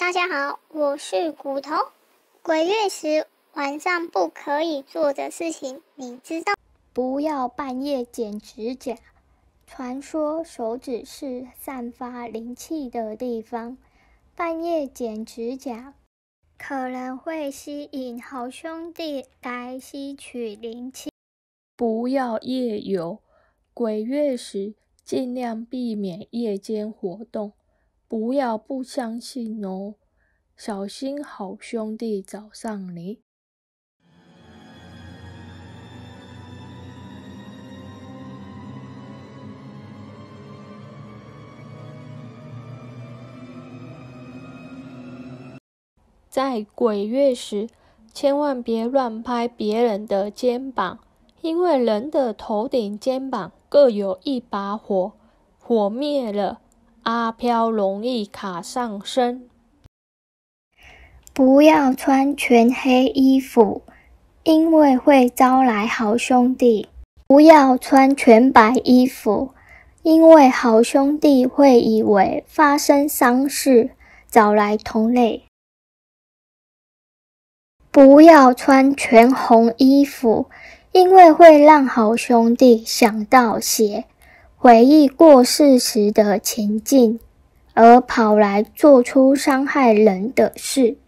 大家好，我是骨头。鬼月时晚上不可以做的事情，你知道？ 不要半夜剪指甲。传说手指是散发灵气的地方，半夜剪指甲可能会吸引好兄弟来吸取灵气。 不要夜游，鬼月时尽量避免夜间活动。不要不相信哦，小心好兄弟找上你。在鬼月时，千万别乱拍别人的肩膀，因为人的头顶肩膀各有一把火，火灭了，阿飘容易卡上身。 不要穿全黑衣服，因为会招来好兄弟。不要穿全白衣服，因为好兄弟会以为发生丧事，找来同类。不要穿全红衣服，因为会让好兄弟想到血，回忆过世时的情境，而跑来做出伤害人的事。